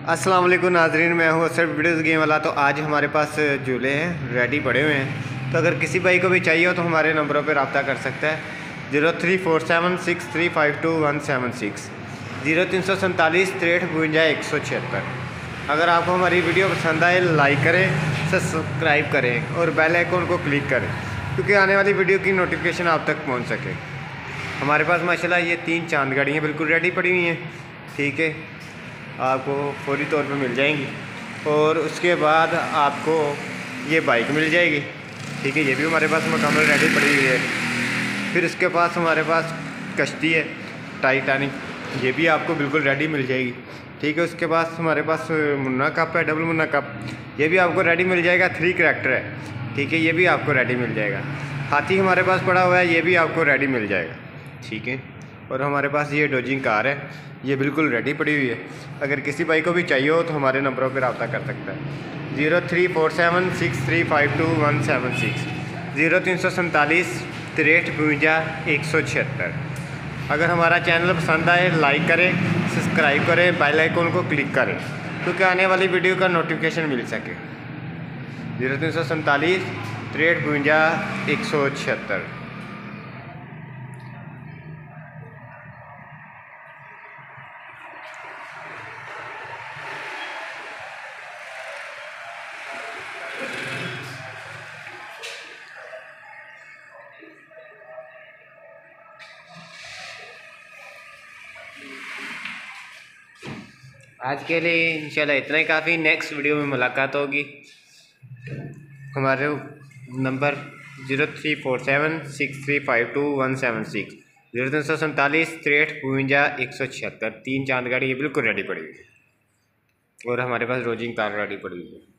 अस्सलाम वालेकुम नाजरीन, मैं हूँ सिर्फ वीडियोज़ गेम वाला। तो आज हमारे पास झूले हैं रेडी पड़े हुए हैं। तो अगर किसी भाई को भी चाहिए हो तो हमारे नंबरों पर रब्ता कर सकता है 03476352 176 0347 6352 176। अगर आपको हमारी वीडियो पसंद आए लाइक करें, सब्सक्राइब करें और बेल आइकन को क्लिक करें क्योंकि आने वाली वीडियो की नोटिफिकेशन आप तक पहुँच सके। हमारे पास माशाल्लाह ये 3 चांद गाड़ियाँ बिल्कुल रेडी पड़ी हुई हैं, ठीक है, आपको फौरी तौर पे मिल जाएंगी। और उसके बाद आपको ये बाइक मिल जाएगी, ठीक है, ये भी हमारे पास मुकम्मल रेडी पड़ी हुई है। फिर उसके पास हमारे पास कश्ती है टाइटैनिक, ये भी आपको बिल्कुल रेडी मिल जाएगी, ठीक है। उसके पास हमारे पास मुन्ना कप है, डबल मुन्ना कप, ये भी आपको रेडी मिल जाएगा। 3 करैक्टर है, ठीक है, ये भी आपको रेडी मिल जाएगा। हाथी हमारे पास पड़ा हुआ है, ये भी आपको रेडी मिल जाएगा, ठीक है। और हमारे पास ये डोजिंग कार है, ये बिल्कुल रेडी पड़ी हुई है। अगर किसी भाई को भी चाहिए हो तो हमारे नंबरों पर रब्ता कर सकता है 03476352 176 0347 6352 अगर हमारा चैनल पसंद आए लाइक करें, सब्सक्राइब करें, बेल आइकन को क्लिक करें क्योंकि आने वाली वीडियो का नोटिफिकेशन मिल सके। 0347 6352 176। आज के लिए इंशाल्लाह इतना ही काफ़ी। नेक्स्ट वीडियो में मुलाकात होगी। हमारे नंबर 0347 6352 176 0347 6352 176। 3 चांद गाड़ी ये बिल्कुल रेडी पड़ी हुई है और हमारे पास रोजिंग कार रेडी पड़ी हुई है।